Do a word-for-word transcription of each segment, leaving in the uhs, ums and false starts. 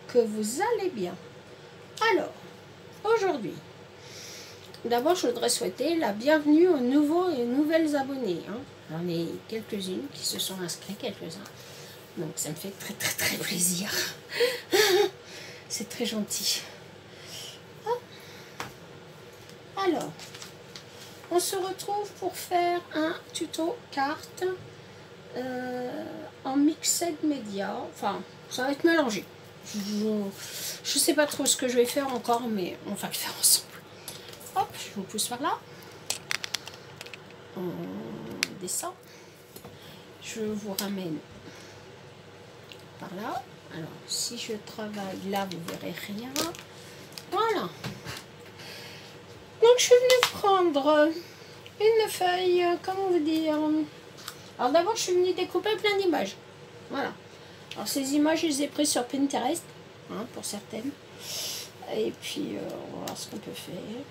que vous allez bien. Alors, aujourd'hui, d'abord je voudrais souhaiter la bienvenue aux nouveaux et nouvelles abonnés. Hein. J'en ai quelques-unes qui se sont inscrits, quelques-uns. Donc ça me fait très très très plaisir. C'est très gentil. Alors, on se retrouve pour faire un tuto carte euh, en mixed media. Enfin, ça va être mélangé. Je ne sais pas trop ce que je vais faire encore, mais on va le faire ensemble. Hop, je vous pousse par là. On descend. Je vous ramène par là. Alors, si je travaille là, vous verrez rien. Voilà. Donc, je suis venue prendre une feuille, comment vous dire. Alors, d'abord, je suis venue découper plein d'images. Voilà. Alors, ces images, je les ai prises sur Pinterest, hein, pour certaines. Et puis, euh, on va voir ce qu'on peut faire.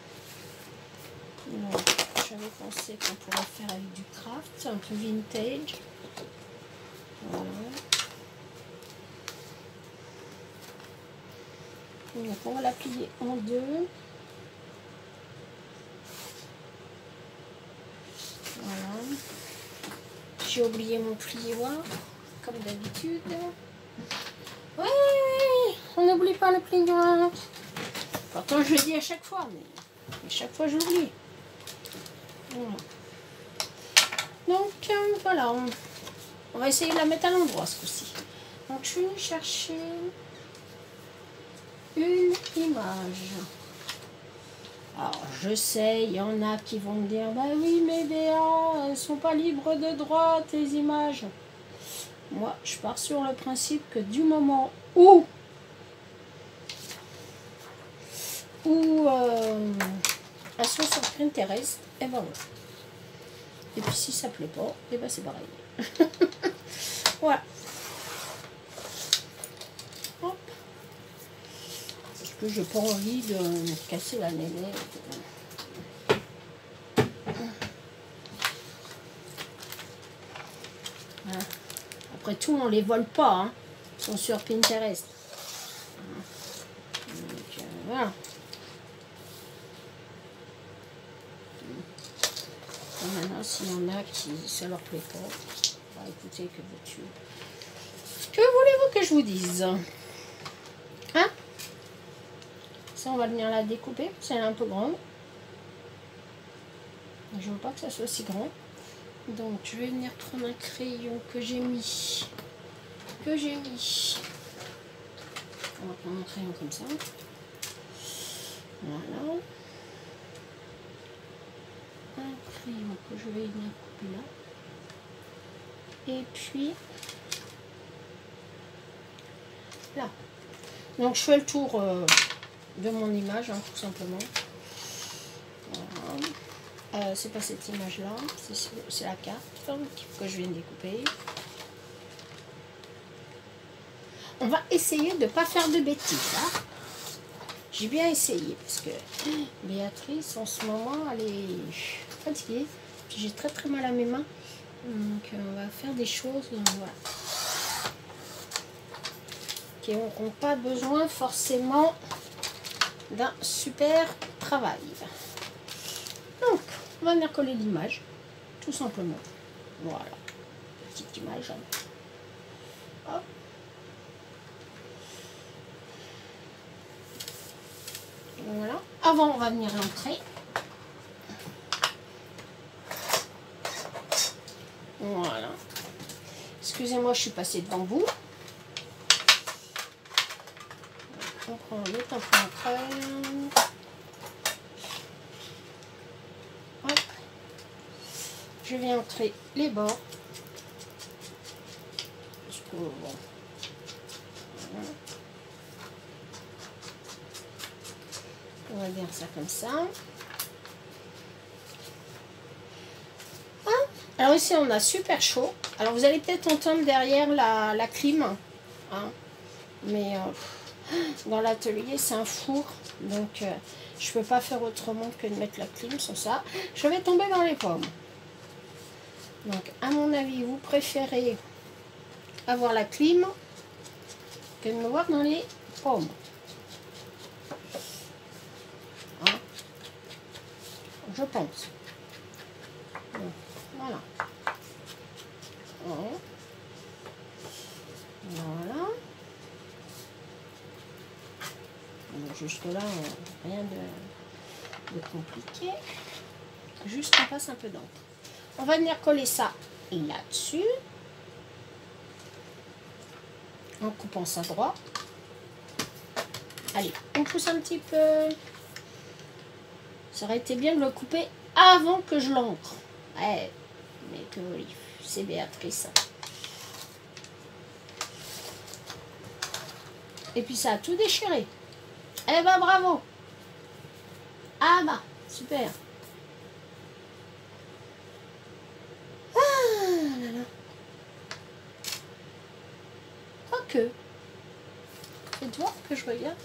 Donc, j'avais pensé qu'on pourrait faire avec du craft, un peu vintage. Voilà. Donc, on va la plier en deux. Voilà. J'ai oublié mon plioir, comme d'habitude. Ouais, on n'oublie pas le plioir. Pourtant, je le dis à chaque fois, mais à chaque fois, j'oublie. Voilà. Donc, euh, voilà. On, on va essayer de la mettre à l'endroit, ce coup-ci. Donc, je suis venue chercher une image. Alors, je sais, il y en a qui vont me dire, bah oui, mais Béa, elles ne sont pas libres de droit, tes images. Moi, je pars sur le principe que du moment où, où euh, elles sont sur Pinterest, et ben voilà. Et puis si ça ne plaît pas, et ben c'est pareil. Voilà. Hop. Parce que je n'ai pas envie de me casser la nénette. Voilà. Après tout, on ne les vole pas, hein. Ils sont sur Pinterest. Donc, euh, voilà. Et maintenant, s'il y en a qui ça leur plaît pas, bah écoutez, que veux-tu. Que voulez-vous que je vous dise? Hein? Ça, on va venir la découper, c'est un peu grande. Je veux pas que ça soit si grand. Donc, je vais venir prendre un crayon que j'ai mis. Que j'ai mis. On va prendre un crayon comme ça. Voilà. Un crayon que je vais venir couper là. Et puis, là. Donc, je fais le tour euh, de mon image, hein, tout simplement. Voilà. Euh, c'est pas cette image là, c'est la carte que je viens de découper. On va essayer de ne pas faire de bêtises. Hein. J'ai bien essayé parce que Béatrice en ce moment elle est fatiguée. J'ai très très mal à mes mains. Donc on va faire des choses voilà, qui n'auront pas besoin forcément d'un super travail. Donc, on va venir coller l'image, tout simplement. Voilà, petite image. Hop. Voilà. Avant, on va venir l'entrer. Voilà. Excusez-moi, je suis passée devant vous. On prend le tampon crème. Hop. Je viens entrer les bords. Jusqu'au bon. Voilà. On va dire ça comme ça. Hein? Alors ici on a super chaud. Alors vous allez peut-être entendre derrière la, la clim. Hein? Mais euh, dans l'atelier c'est un four. Donc euh, je ne peux pas faire autrement que de mettre la clim sur ça. Je vais tomber dans les pommes. Donc à mon avis vous préférez avoir la clim risquez de me voir dans les pommes. Hein? Je pense. Donc, voilà. Ouais. Voilà. Jusque là, rien de, de compliqué. Juste qu'on passe un peu d'encre. On va venir coller ça là-dessus. En coupant ça droit. Allez, on pousse un petit peu. Ça aurait été bien de le couper avant que je l'encre. Ouais, mais que oui, c'est Béatrice. Et puis ça a tout déchiré. Eh ben bravo. Ah bah, super. Ah là là. Ok. Faites voir que je regarde.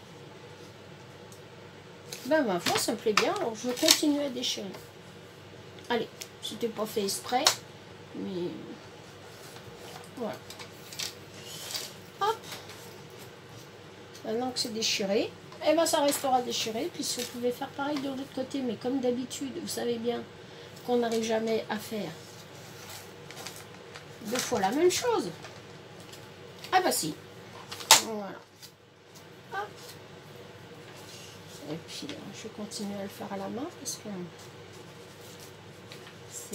Ben ma foi, ça me plaît bien. Alors je vais continuer à déchirer. Allez, c'était pas fait exprès. Mais voilà. Hop. Maintenant que c'est déchiré, et eh ben ça restera déchiré. Puis si vous pouvez faire pareil de l'autre côté, mais comme d'habitude, vous savez bien qu'on n'arrive jamais à faire deux fois la même chose. Ah bah si. Voilà. Hop. Et puis je vais continuer à le faire à la main parce que c'est...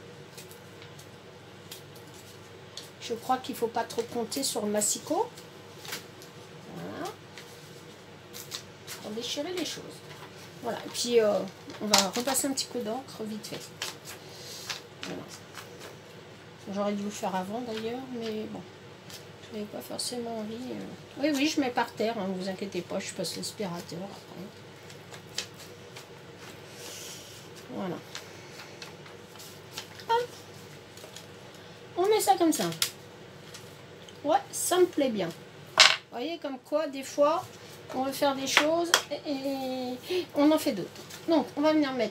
Je crois qu'il ne faut pas trop compter sur le massicot. Voilà. Pour déchirer les choses. Voilà. Et puis euh, on va repasser un petit coup d'encre vite fait. Voilà. J'aurais dû le faire avant d'ailleurs, mais bon. Je n'avais pas forcément envie. Euh... Oui, oui, je mets par terre, hein, ne vous inquiétez pas, je passe l'aspirateur après. Voilà. Hop. On met ça comme ça. Ouais, ça me plaît bien. Vous voyez, comme quoi, des fois, on veut faire des choses et, et on en fait d'autres. Donc, on va venir mettre.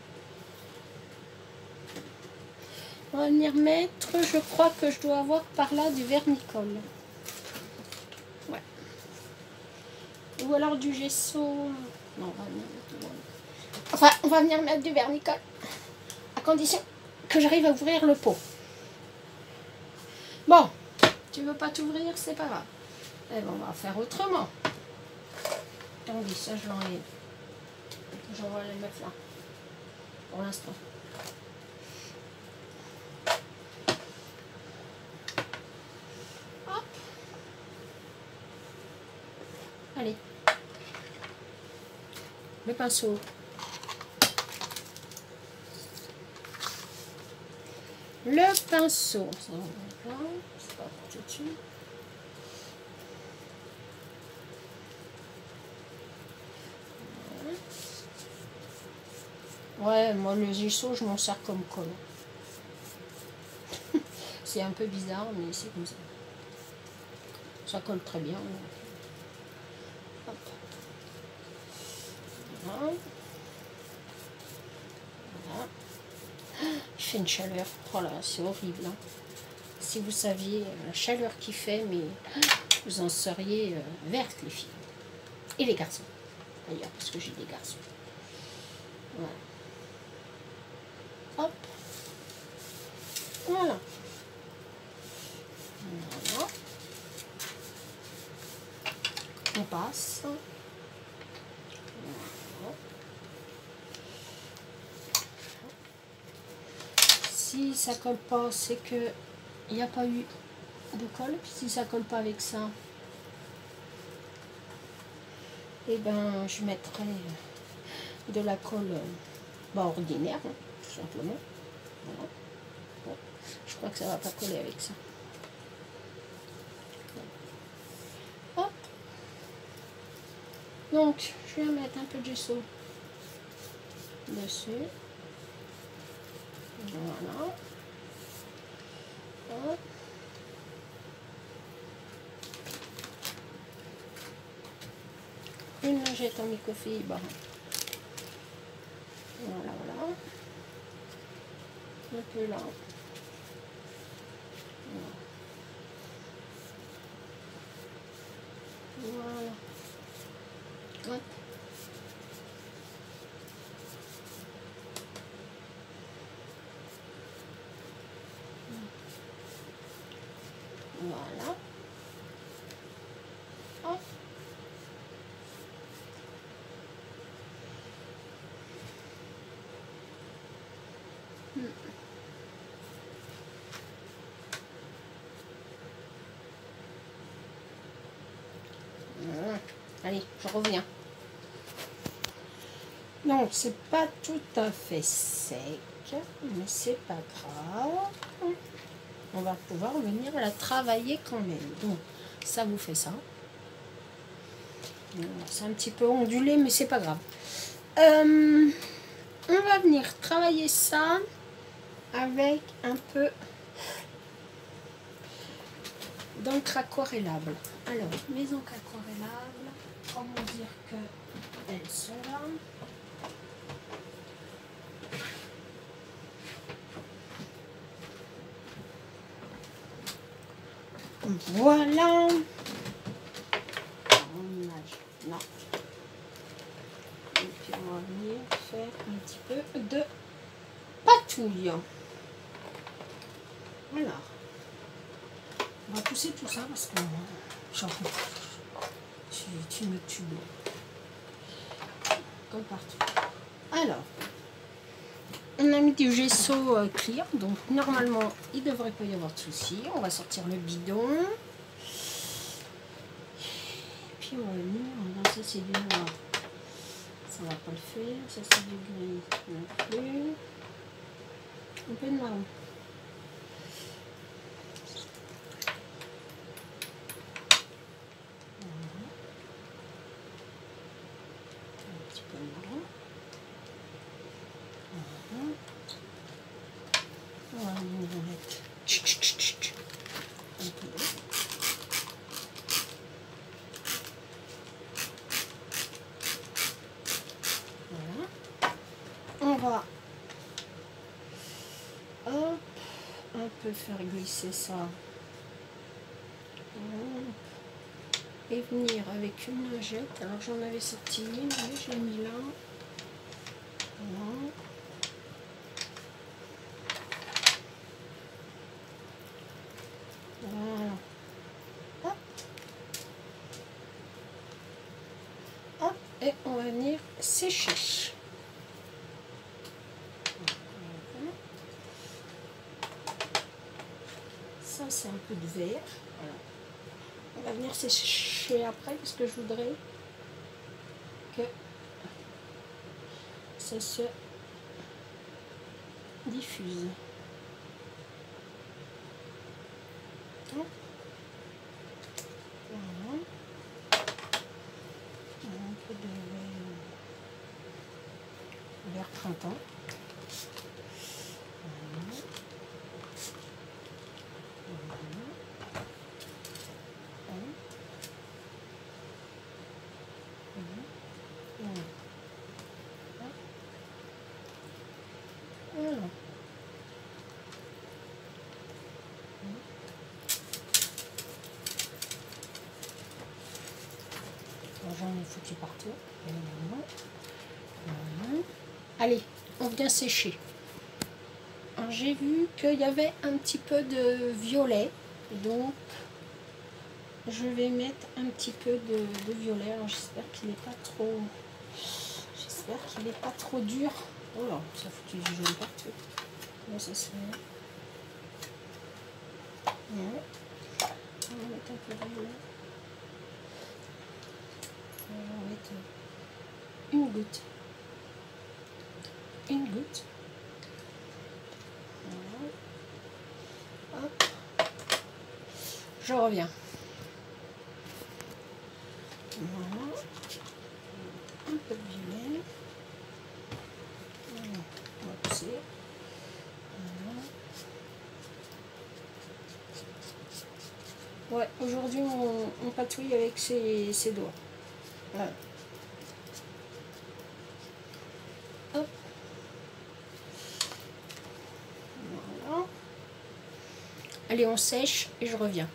On va venir mettre, je crois que je dois avoir par là du vernicole. Ouais. Ou alors du gesso. Non, on va venir mettre... Enfin, on va venir mettre du vernicole. À condition que j'arrive à ouvrir le pot. Bon, tu veux pas t'ouvrir, c'est pas grave. Eh ben, on va faire autrement. Attendez, ça je l'enlève. Je vais les mettre là. Pour l'instant. Hop. Allez. Le pinceau. Le pinceau. Ça, on va là. C'est pas tout de suite. Ouais, moi le gesso, je m'en sers comme colle. C'est un peu bizarre, mais c'est comme ça. Ça colle très bien. Hop. Voilà. Voilà. Il fait une chaleur. Oh là, c'est horrible. Hein. Si vous saviez la chaleur qu'il fait, mais vous en seriez euh, vertes, les filles. Et les garçons. D'ailleurs, parce que j'ai des garçons. Voilà. Hop. Voilà. Voilà. On passe. Voilà. Si ça colle pas, c'est que il n'y a pas eu de colle. Si ça colle pas avec ça, et eh ben je mettrai de la colle bah, ordinaire, hein, tout simplement. Voilà. Bon, je crois que ça va pas coller avec ça. Hop. Donc, je vais mettre un peu de gesso dessus. Voilà. Hop. Une lingette en microfibre. Voilà, voilà. Un peu là. Voilà. Hmm. Voilà. Allez, je reviens. Donc, c'est pas tout à fait sec, mais c'est pas grave. On va pouvoir venir la travailler quand même. Donc, ça vous fait ça. C'est un petit peu ondulé, mais c'est pas grave. Euh, on va venir travailler ça avec un peu d'encre aquarellable. Alors, mes encres aquarellables, comment dire que elles sont là. Voilà. Non. Et puis on va venir faire un petit peu de patouille. Voilà. On va pousser tout ça parce que j'en peux tu, tu me tues. Comme partout. Alors, on a mis du gesso euh, clear, donc normalement il ne devrait pas y avoir de soucis. On va sortir le bidon. Puis on va venir, non, ça c'est du noir. Ça va pas le faire. Ça c'est du gris non plus. Un peu de marron. On va hop, un peu faire glisser ça et venir avec une lingette. Alors j'en avais sorti une, mais je l'ai mis là. Voilà. Voilà. Hop. Hop. Et on va venir sécher. Ça c'est un peu de verre. Voilà. On va venir sécher après parce que je voudrais que ça se diffuse. Voilà. Un peu de vert printemps. Voilà. J'en ai foutu partout. Voilà. Allez, on vient sécher. J'ai vu qu'il y avait un petit peu de violet, donc je vais mettre un petit peu de, de violet. Alors j'espère qu'il n'est pas trop, j'espère qu'il n'est pas trop dur. Oh là, ça foutu du jaune partout. Comment ça se fait? Ouais. On va mettre un peu de violet. On va mettre une goutte. Une goutte. Voilà. Hop. Je reviens. Voilà. Un peu de violet. Voilà. On va pousser. Voilà. Ouais, aujourd'hui on, on patouille avec ses, ses doigts. Voilà. Hop. Voilà. Allez, on sèche et je reviens.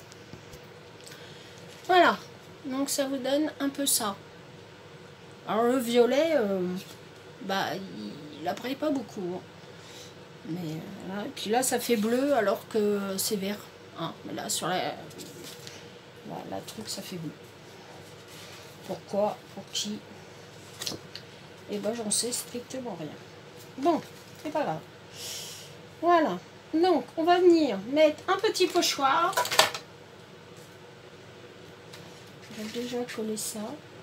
Voilà. Donc ça vous donne un peu ça. Alors le violet, euh, bah il n'apparaît pas beaucoup. Hein. Mais voilà. Et puis là ça fait bleu alors que c'est vert. Hein. Mais là sur la, voilà, la truc ça fait bleu. Pourquoi? Pour qui? Et ben j'en sais strictement rien. Bon, c'est pas grave. Voilà. Donc, on va venir mettre un petit pochoir. Je vais déjà coller ça.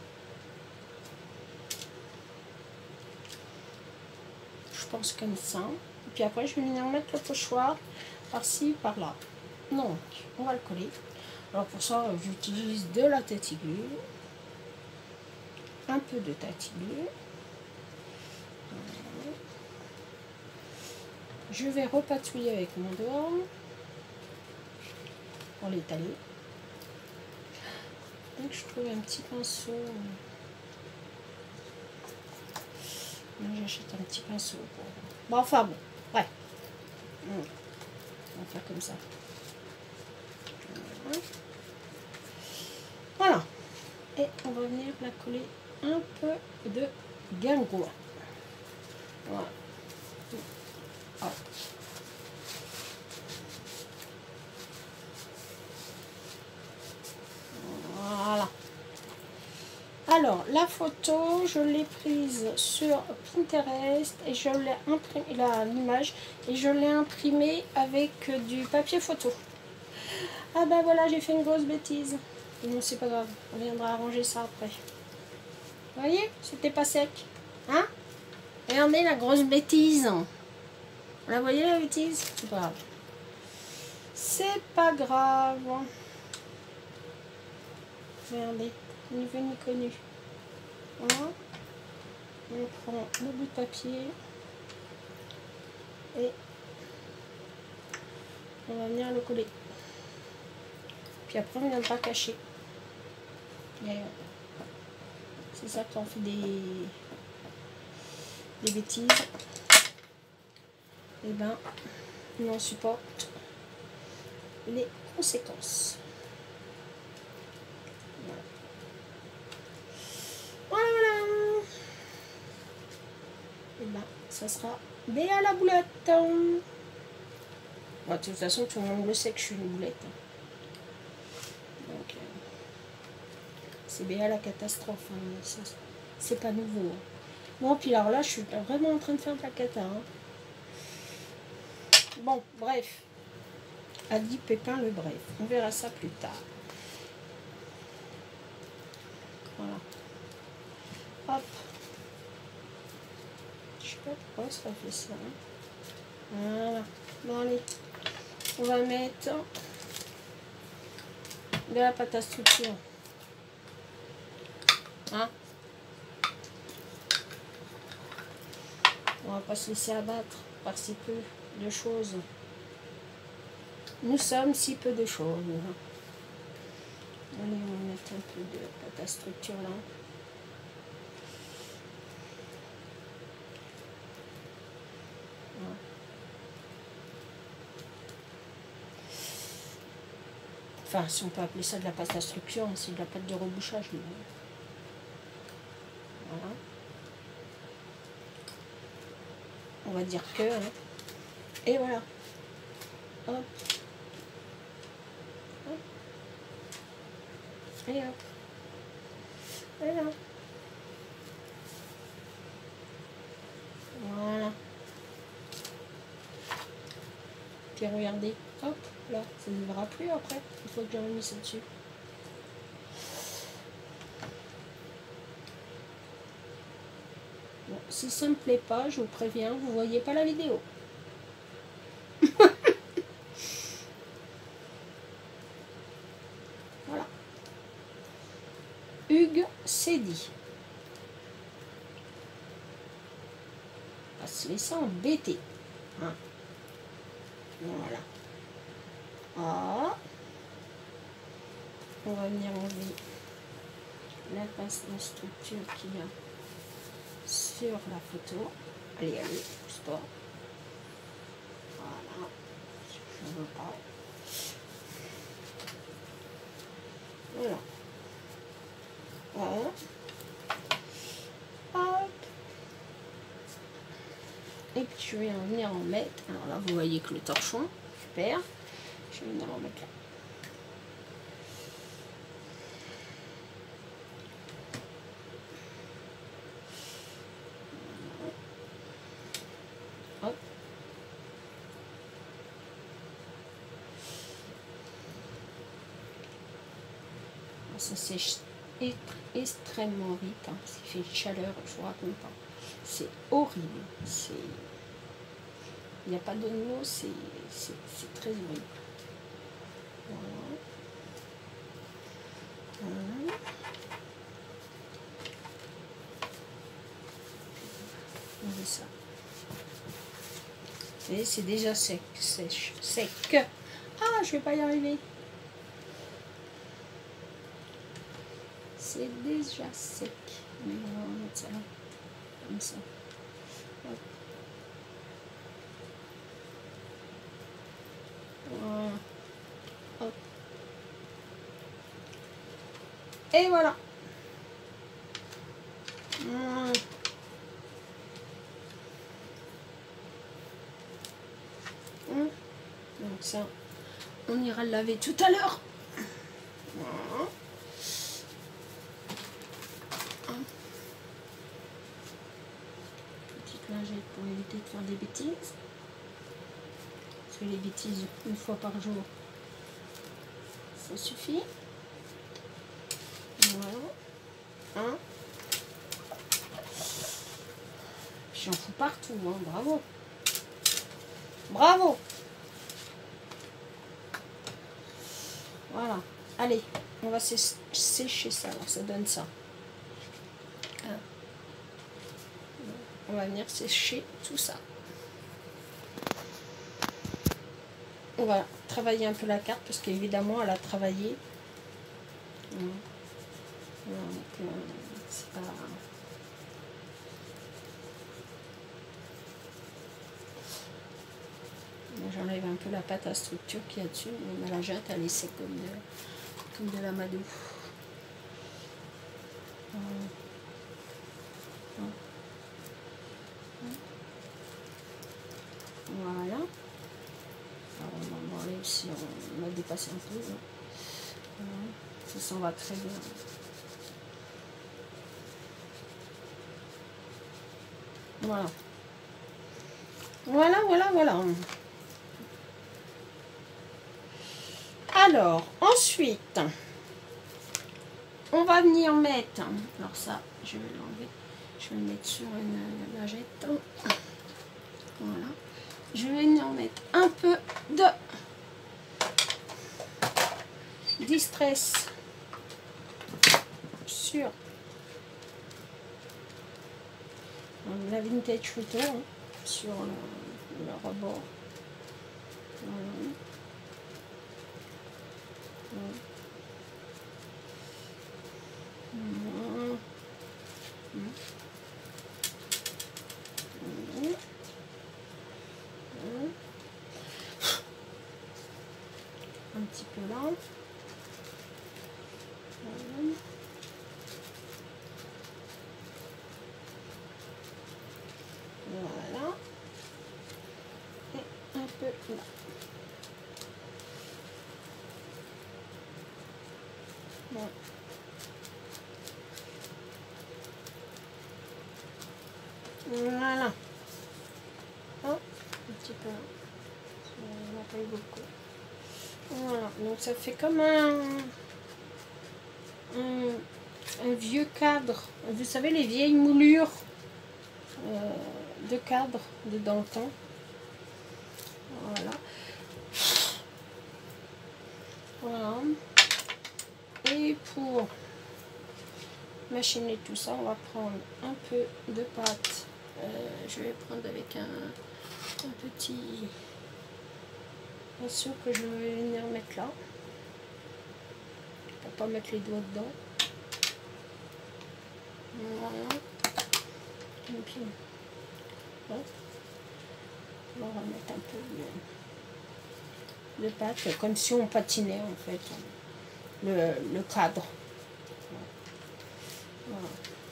Je pense comme ça. Et puis après, je vais venir mettre le pochoir par-ci, par-là. Donc, on va le coller. Alors pour ça, j'utilise de la tatigule. Un peu de tatigule. Voilà. Je vais repatouiller avec mon doigt pour l'étaler. Donc je trouve un petit pinceau. J'achète un petit pinceau. Pour... Bon, enfin bon, ouais. On va faire comme ça. Voilà. Voilà. Et on va venir la coller un peu de guingois. Voilà. Hop. Voilà. Alors, la photo, je l'ai prise sur Pinterest et je l'ai imprimée, l'image, et je l'ai imprimée avec du papier photo. Ah ben voilà, j'ai fait une grosse bêtise. Non, c'est pas grave, on viendra arranger ça après. Vous voyez, c'était pas sec. Hein? Regardez la grosse bêtise. Vous la voyez la bêtise? C'est pas grave. C'est pas grave. Regardez, ni vu ni connu. Voilà. On prend le bout de papier et on va venir le coller. Puis après, on viendra cacher. C'est ça quand on fait des, des bêtises. Et ben, on en supporte les conséquences. Voilà. Voilà. Et ben, ça sera Béa la boulette. Bon, de toute façon, tout le monde le sait que je suis une boulette. Donc, euh, c'est Béa la catastrophe. Hein, c'est pas nouveau. Hein. Bon, puis alors là, je suis vraiment en train de faire de la cata. Hein. Bon, bref. A dit Pépin le bref. On verra ça plus tard. Voilà. Hop. Je sais pas pourquoi ça fait ça. Voilà. Bon, allez. On va mettre de la pâte à structure. Hein? On va pas se laisser abattre par si peu de choses. Nous sommes si peu de choses. Allez, on va mettre un peu de pâte à structure là. Voilà. Enfin, si on peut appeler ça de la pâte à structure, c'est de la pâte de rebouchage. Mais... Voilà. On va dire que. Hein. Et voilà. Hop. Hop. Et hop. Et là. Voilà. Puis regardez. Hop. Là. Ça ne verra plus après. Il faut que j'en mis ça dessus. Bon, si ça ne me plaît pas, je vous préviens, vous ne voyez pas la vidéo. Voilà. Hugues Cédy. On va se laisser embêter. Hein. Voilà. Ah. On va venir enlever la passe de structure qu'il y a sur la photo. Allez, allez, pousse-toi. Voilà. Je ne veux pas. Voilà. Voilà. Hop. Et puis je vais en venir en mettre. Alors là, vous voyez que le torchon, super. Je vais venir en mettre là. Hop. ça sèche extrêmement vite, hein, parce qu'il fait une chaleur, je vous raconte pas. C'est horrible. C'est... Il n'y a pas de mots, c'est très horrible. Voilà. Voilà. On ça. Et c'est déjà sec, sèche, sec. Ah, je vais pas y arriver. C'est déjà sec. Mais on va mettre ça là, comme ça. Hop. Voilà. Hop. Et voilà. Voilà. Donc ça, on ira le laver tout à l'heure. Voilà. Petite lingette pour éviter de faire des bêtises. Parce que les bêtises, une fois par jour, ça suffit. Voilà. Hein. J'en fous partout, hein. Bravo. Bravo. Voilà. Allez, on va sécher ça. Alors, ça donne ça. On va venir sécher tout ça. On va travailler un peu la carte parce qu'évidemment, elle a travaillé. Donc, euh, c'est pas... J'enlève un peu la pâte à structure qu'il y a dessus. Mais la jette, elle est sec comme de, comme de l'amadou. Voilà. Alors, on va enlever si on a dépassé un peu. Voilà. Ça s'en va très bien. Voilà. Voilà, voilà, voilà. Alors, ensuite, on va venir mettre, alors ça, je vais l'enlever, je vais le mettre sur une lingette. Voilà. Je vais venir mettre un peu de Distress sur la Vintage Photo, hein, sur le, le rebord. Voilà. Voilà. Voilà. Voilà. Un petit peu là. Voilà. Voilà. Et un peu là. Voilà. Voilà. Oh, un petit peu. On n'a pas eu beaucoup. Voilà. Donc ça fait comme un, un, un vieux cadre. Vous savez, les vieilles moulures euh, de cadre de Danton. Voilà. Voilà. Et pour machiner tout ça, on va prendre un peu de pâte. Euh, je vais prendre avec un, un petit pinceau que je vais venir mettre là. Pour pas mettre les doigts dedans. Voilà. Et puis, hop. On va mettre un peu de, de pâte, comme si on patinait en fait le, le cadre. Voilà.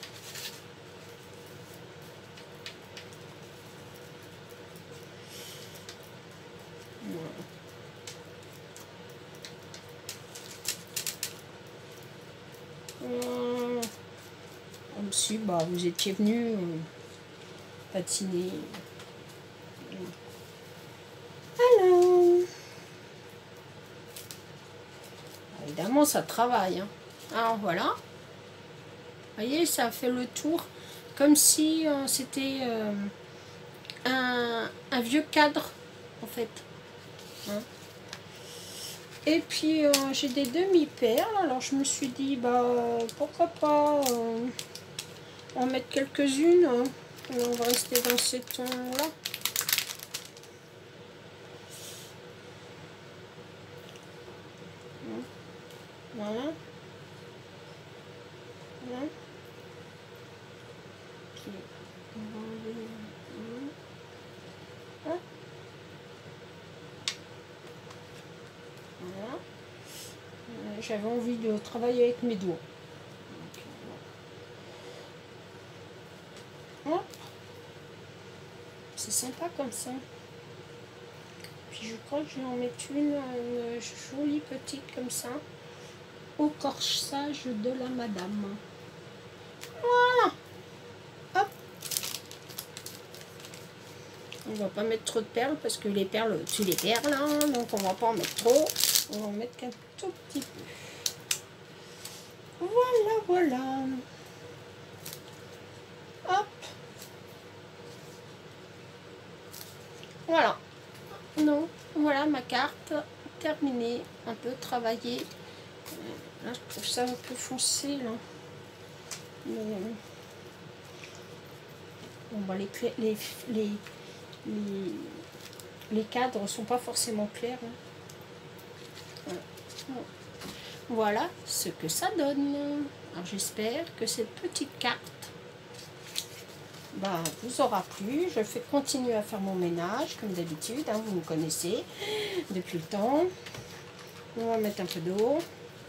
Voilà. Comme si bah, vous étiez venu euh, patiner. Alors, évidemment, ça travaille. Hein. Alors voilà. Vous voyez, ça a fait le tour. Comme si euh, c'était euh, un, un vieux cadre, en fait. Hein. Et puis, euh, j'ai des demi-perles. Alors, je me suis dit, bah, pourquoi pas euh, en mettre quelques-unes. Hein. On va rester dans ces tons-là. Voilà. Voilà. Puis, on va enlever. Hein. Voilà. Euh, J'avais envie de travailler avec mes doigts. Hop. C'est sympa comme ça. Puis je crois que je vais en mettre une, une jolie petite comme ça. Au corsage de la madame. Voilà. Hop. On va pas mettre trop de perles parce que les perles, tu les perles, hein, donc on va pas en mettre trop. On va en mettre qu'un tout petit peu. Voilà, voilà. Hop. Voilà. Non, voilà ma carte terminée, un peu travaillée. Là, je trouve ça un peu foncé là. Mais, euh, bon, bah, les, les, les, les, les cadres sont pas forcément clairs. Hein. Voilà ce que ça donne. Alors j'espère que cette petite carte bah, vous aura plu. Je fais continuer à faire mon ménage comme d'habitude. Hein, vous me connaissez depuis le temps. On va mettre un peu d'eau.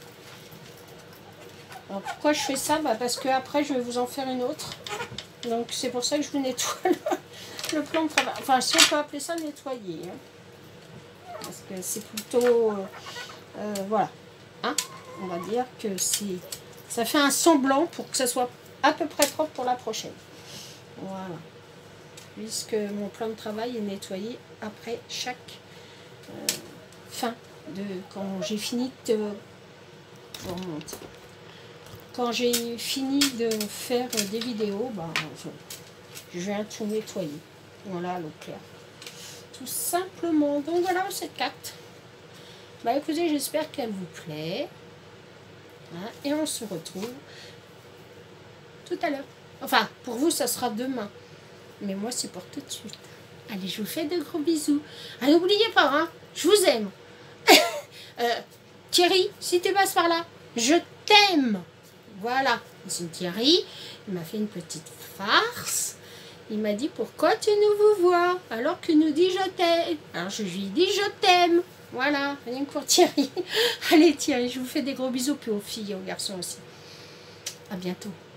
Alors pourquoi je fais ça? Bah parce que après je vais vous en faire une autre. Donc c'est pour ça que je vous nettoie le, le plan de travail. Enfin si on peut appeler ça nettoyer. Hein. Parce que c'est plutôt... Euh, euh, voilà. Hein, on va dire que c'est... Ça fait un semblant pour que ça soit à peu près propre pour la prochaine. Voilà. Puisque mon plan de travail est nettoyé après chaque euh, fin. De, quand j'ai fini de... On remonte. Quand j'ai fini de faire des vidéos, bah, je, je viens tout nettoyer. Voilà, l'eau claire. Tout simplement. Donc voilà cette carte. Bah écoutez, j'espère qu'elle vous plaît. Hein, et on se retrouve tout à l'heure. Enfin, pour vous, ça sera demain. Mais moi, c'est pour tout de suite. Allez, je vous fais de gros bisous. Ah, n'oubliez pas, hein, je vous aime. euh, Thierry, si tu passes par là, je t'aime. Voilà, c'est Thierry, il m'a fait une petite farce. Il m'a dit, pourquoi tu nous vous vois alors que nous dit je t'aime. Alors je lui dis, je t'aime. Voilà, rien que pour Thierry. Allez Thierry, je vous fais des gros bisous, puis aux filles et aux garçons aussi. À bientôt.